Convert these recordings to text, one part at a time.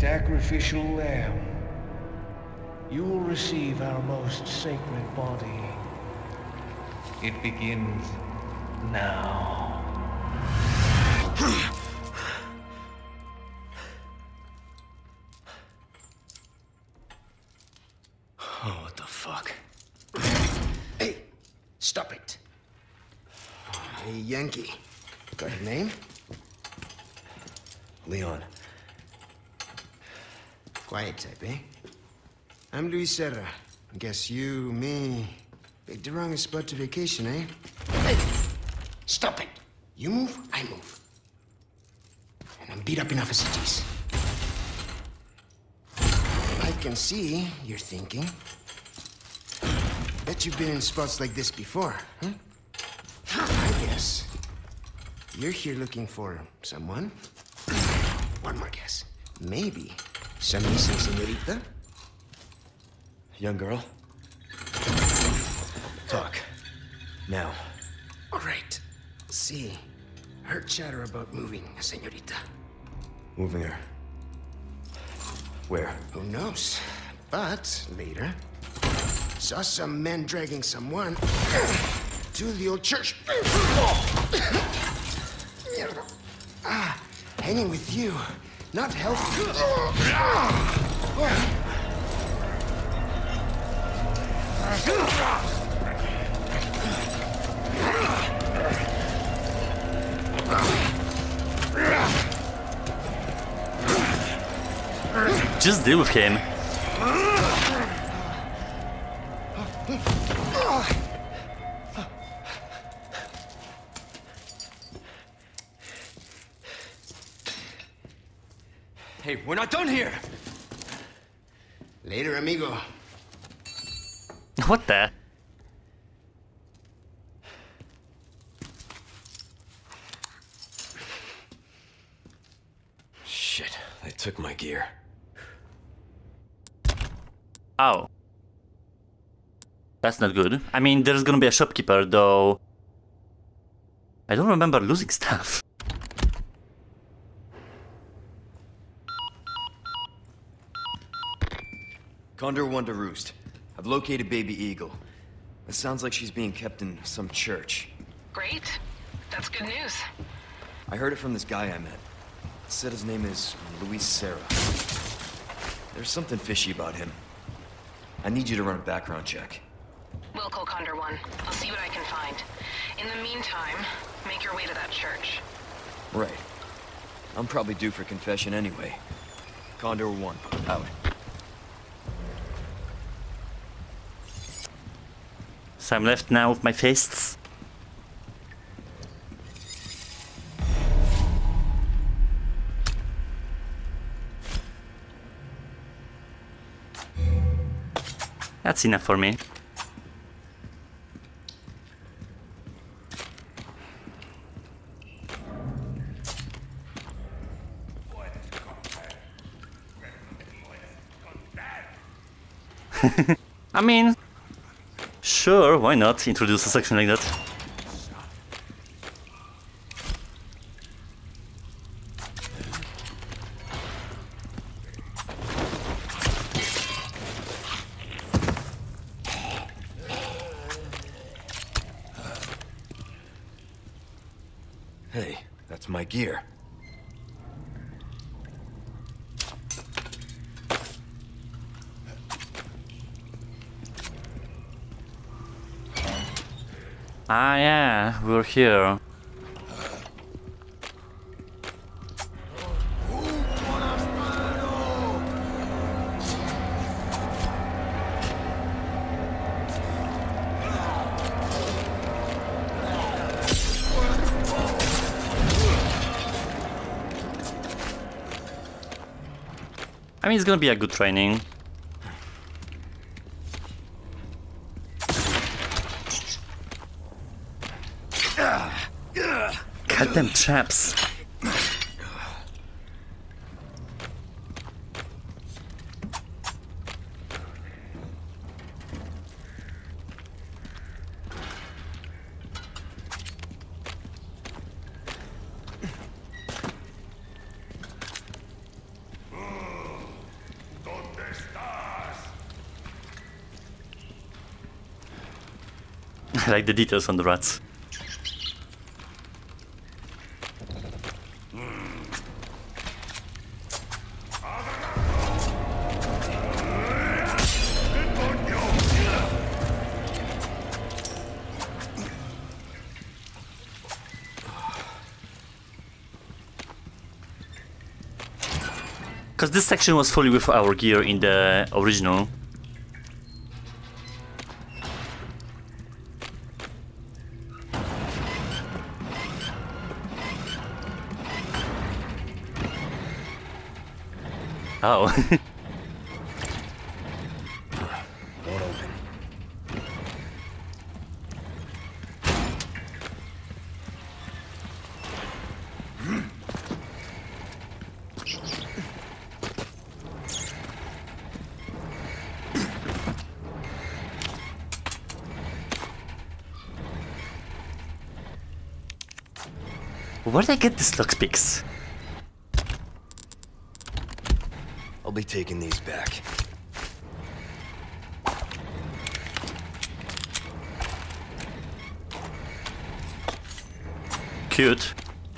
sacrificial lamb, you will receive our most sacred body. It begins now. Oh, what the fuck? Hey, stop it. Hey, Yankee. Got a name? Leon. Quiet type, eh? I'm Luis Serra. Guess you, me, picked the wrong spot to vacation, eh? Hey, stop it. You move, I move. And I'm beat up enough as it is. I can see you're thinking. Bet you've been in spots like this before, huh? I guess you're here looking for someone. One more guess. Maybe some missing señorita? Young girl? Talk. Now. All right. See, heard chatter about moving a señorita. Moving her. Where? Who knows? But later, saw some men dragging someone to the old church. Hanging with you, not healthy. Just deal with him. Hey, we're not done here! Later, amigo. What the? Shit, they took my gear. Oh. That's not good. I mean, there's gonna be a shopkeeper, though. I don't remember losing stuff. Condor 1 to Roost. I've located Baby Eagle. It sounds like she's being kept in some church. Great. That's good news. I heard it from this guy I met. Said his name is Luis Serra. There's something fishy about him. I need you to run a background check. We'll call Condor 1. I'll see what I can find. In the meantime, make your way to that church. Right. I'm probably due for confession anyway. Condor 1, out. So I'm left now with my fists. That's enough for me. I mean, sure, why not introduce a section like that? Hey, that's my gear. Ah yeah, we're here. I mean, it's gonna be a good training. Goddamn traps. I like the details on the rats. Because this section was fully with our gear in the original. Oh. Won't open. Where did I get these lockpicks? I'll be taking these back. Cute.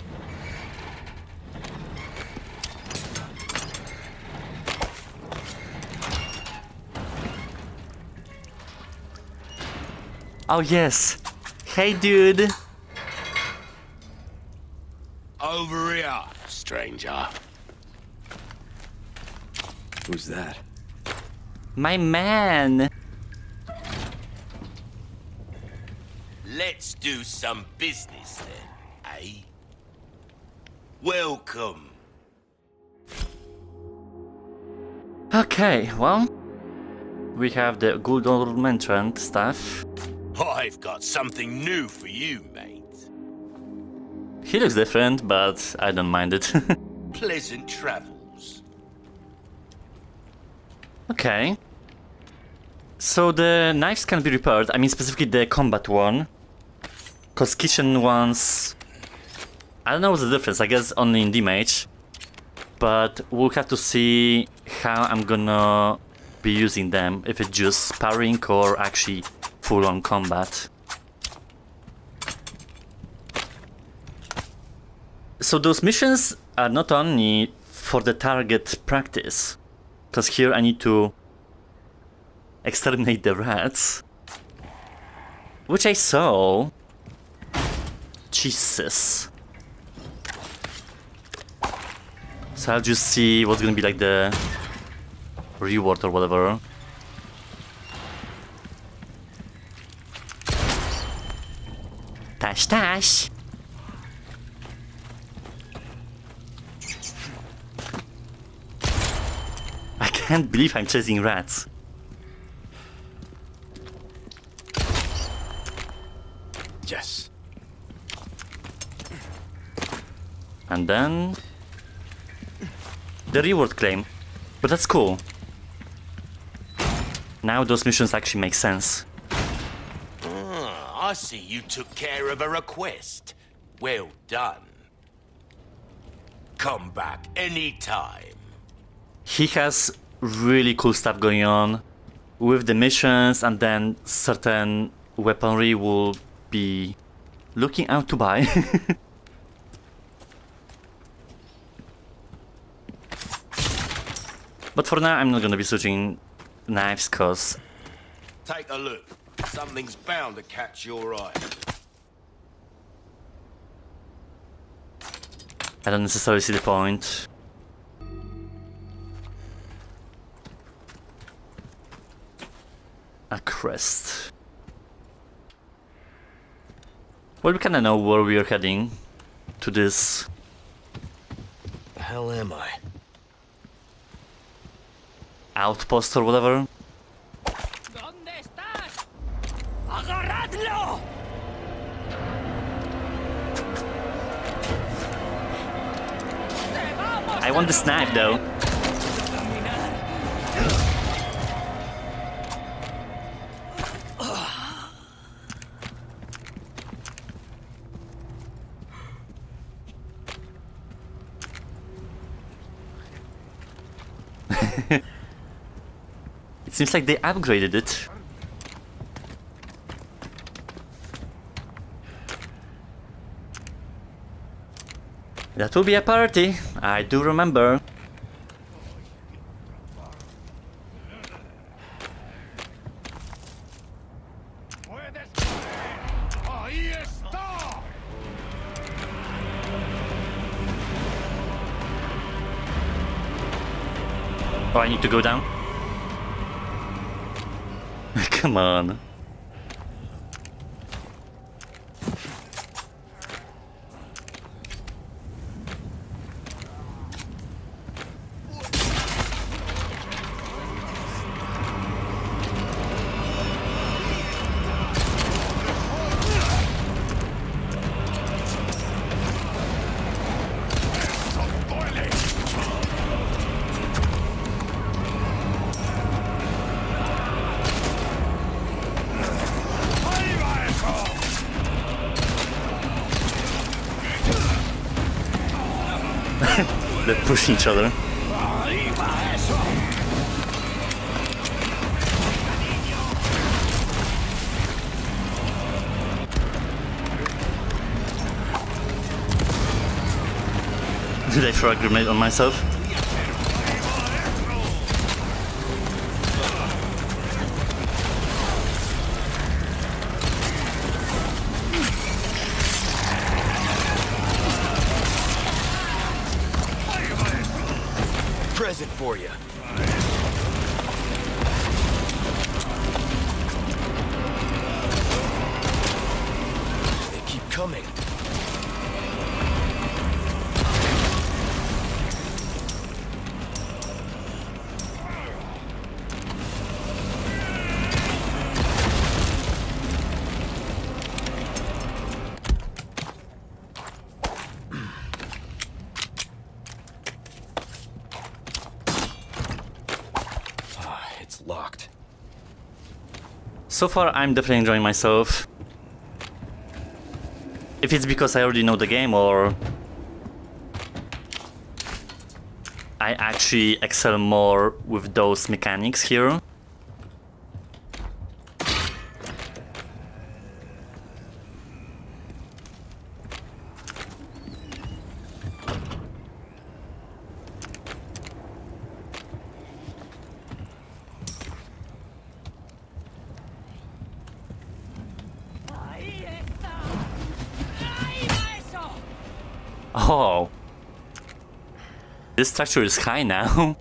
Oh yes. Hey dude. Over here, stranger. Who's that? My man. Let's do some business then, eh? Welcome. Okay, well, we have the good old mentioned stuff. I've got something new for you, mate. He looks different, but I don't mind it. Pleasant travels. Okay. So the knives can be repaired, I mean specifically the combat one. Cause kitchen ones... I don't know what's the difference, I guess only in damage. But we'll have to see how I'm gonna be using them, if it's just sparring or actually full-on combat. So those missions are not only for the target practice, because here I need to exterminate the rats, which I saw. Jesus. So I'll just see what's gonna be like the reward or whatever. Tash tash. I can't believe I'm chasing rats. Yes. And then the reward claim. But that's cool. Now those missions actually make sense. I see you took care of a request. Well done. Come back anytime. He has really cool stuff going on with the missions, and then certain weaponry will be looking out to buy. But for now I'm not gonna be switching knives, cause Take a look. Something's bound to catch your eye. I don't necessarily see the point. A crest. Well, we kinda know where we are heading. To this... The hell am I? outpost or whatever. ¿Dónde estás? ¡Agarradlo! I want this knife though. It seems like they upgraded it. That will be a party, I do remember. Oh, I need to go down? Come on. They're pushing each other. Did I throw a grenade on myself? Present for you. They keep coming. Locked. So far, I'm definitely enjoying myself. If it's because I already know the game or I actually excel more with those mechanics here. Oh, this structure is high now.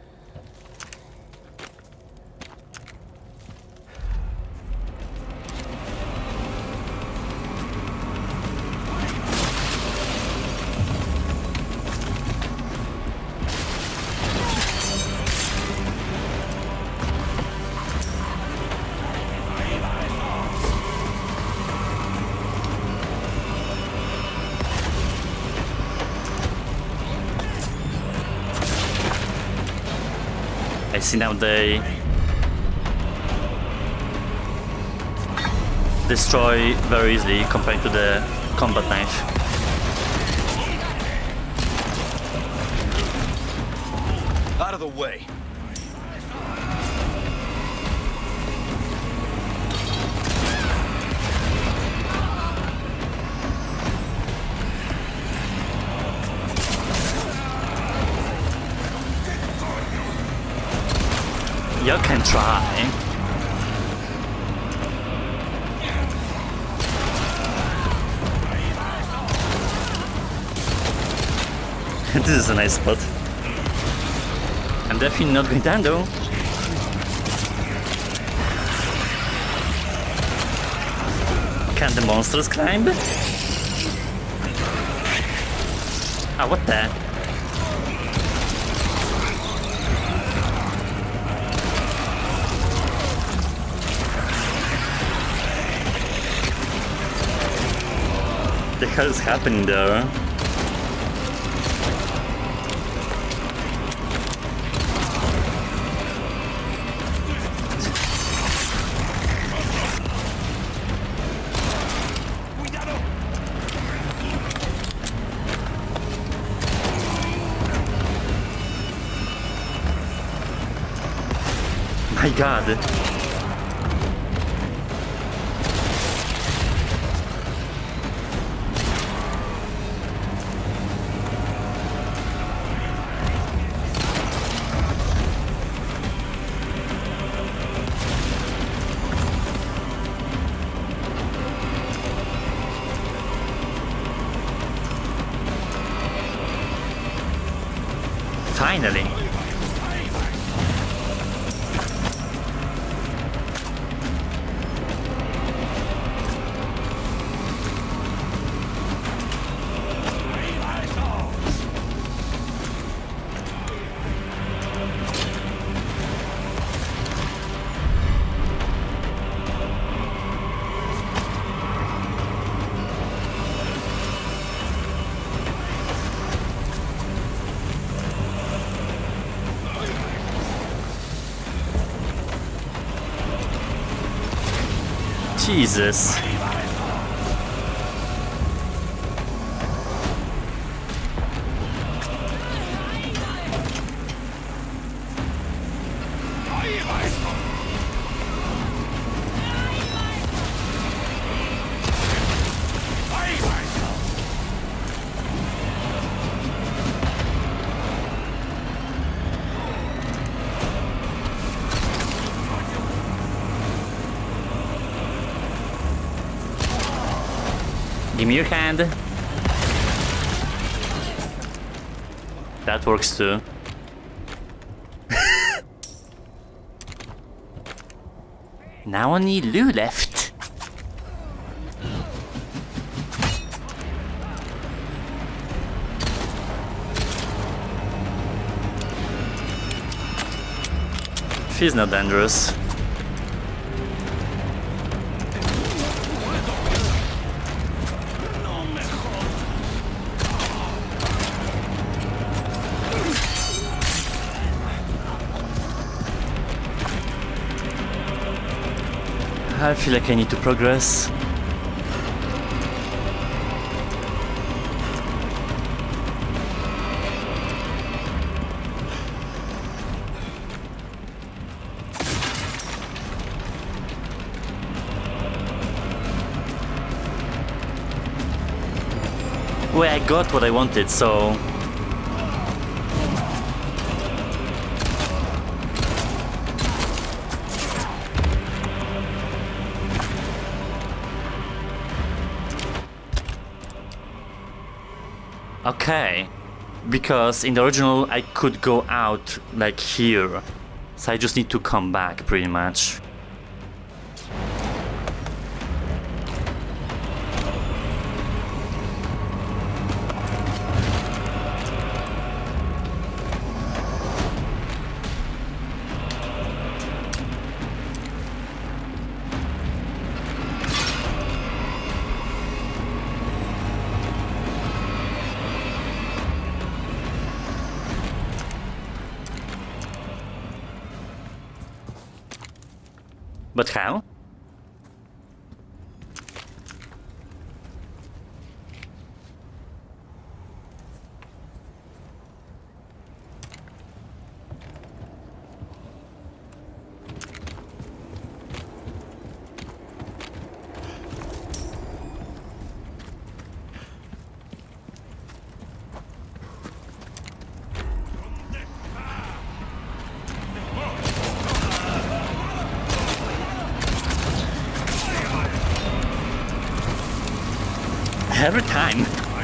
I see now they destroy very easily compared to the combat knife. Out of the way. You can try. This is a nice spot. I'm definitely not going down though. Can the monsters climb? Ah, what the? The hell is happening there? My God. Finally. Jesus. Give me your hand. That works too. Now only Lou left. She's not dangerous. I feel like I need to progress. Well, I got what I wanted, so... Okay, because in the original I could go out like here, so I just need to come back pretty much. But how? Every time.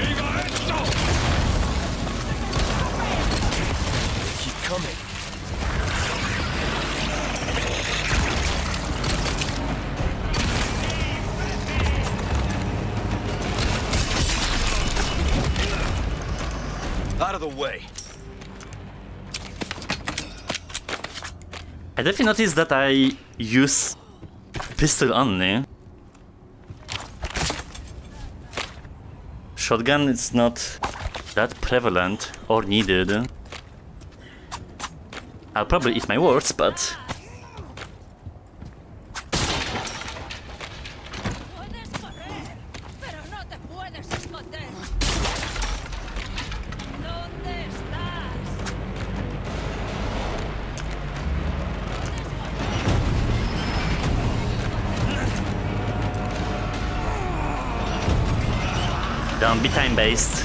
Keep coming. Out of the way. I definitely noticed that I use pistol only. Shotgun is not that prevalent or needed. I'll probably eat my words, but... Don't be time-based.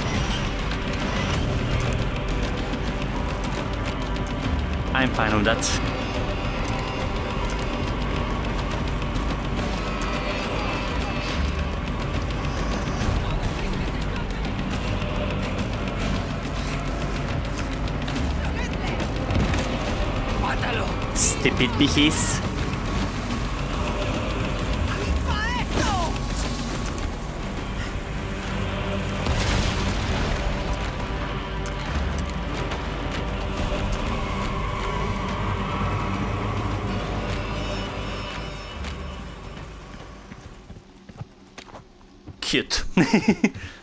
I'm fine with that. Stupid bees. Cute.